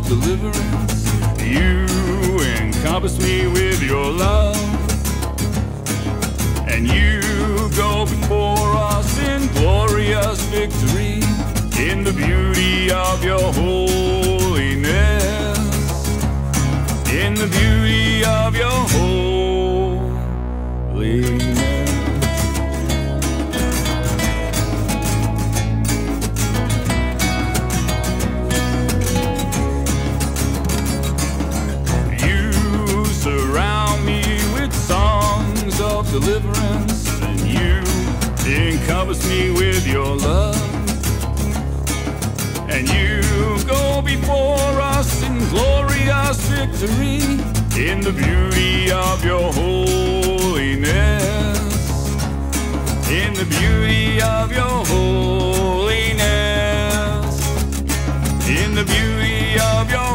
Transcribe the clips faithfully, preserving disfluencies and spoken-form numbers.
deliverance. You encompass me with your love, and you go before us in glorious victory, in the beauty of your holiness, in the beauty of your holiness. Deliverance, and you encompass me with your love, and you go before us in glorious victory, in the beauty of your holiness, in the beauty of your holiness, in the beauty of your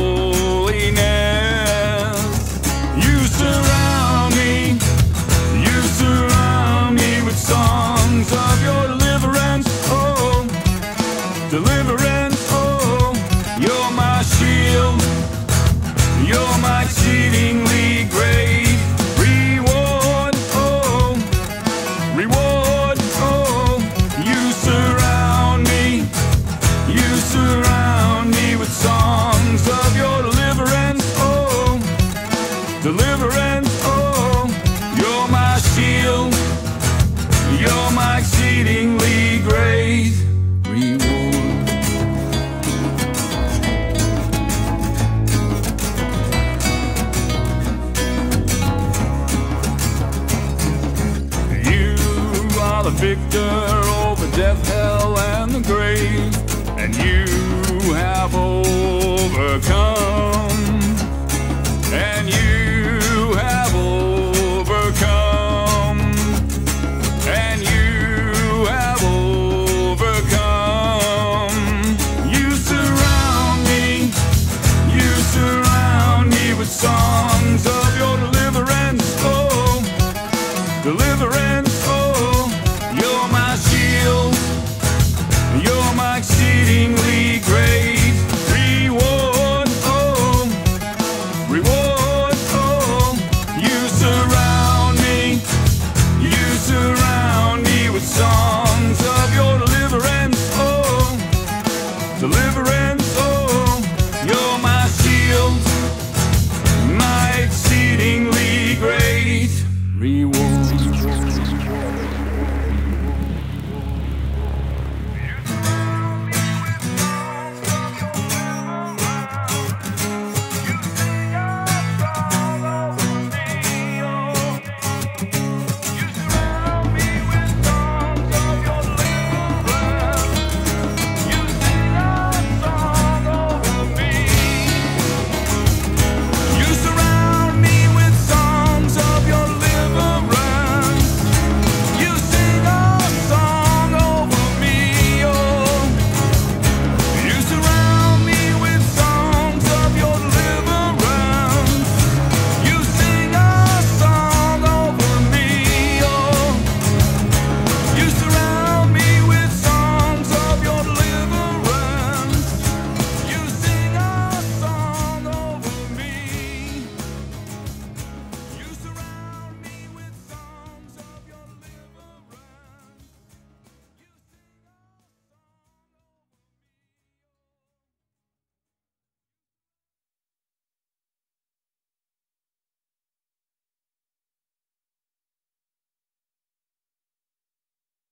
holiness. You surround me, surround me with songs of your deliverance, oh, deliverance, oh. You're my shield, you're my exceedingly great reward, oh, reward, oh. You surround me, you surround me with songs of your deliverance, oh, deliverance, oh. You're my shield, you're my exceedingly great reward. You are the victor over death, hell, and the grave, and you have overcome.